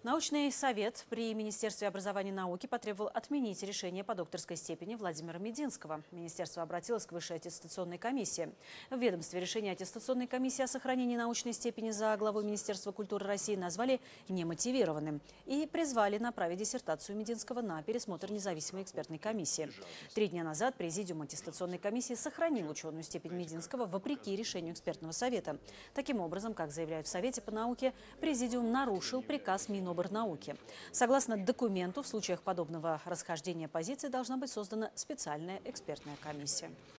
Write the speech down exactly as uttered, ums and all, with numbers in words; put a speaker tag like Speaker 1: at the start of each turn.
Speaker 1: Научный совет при Министерстве образования и науки потребовал отменить решение по докторской степени Владимира Мединского. Министерство обратилось к Высшей аттестационной комиссии. В ведомстве решение аттестационной комиссии о сохранении научной степени за главой Министерства культуры России назвали немотивированным и призвали направить диссертацию Мединского на пересмотр независимой экспертной комиссии. Три дня назад Президиум аттестационной комиссии сохранил ученую степень Мединского вопреки решению экспертного совета. Таким образом, как заявляют в Совете по науке, Президиум нарушил приказ Миноборнауки. Согласно документу, в случаях подобного расхождения позиций должна быть создана специальная экспертная комиссия.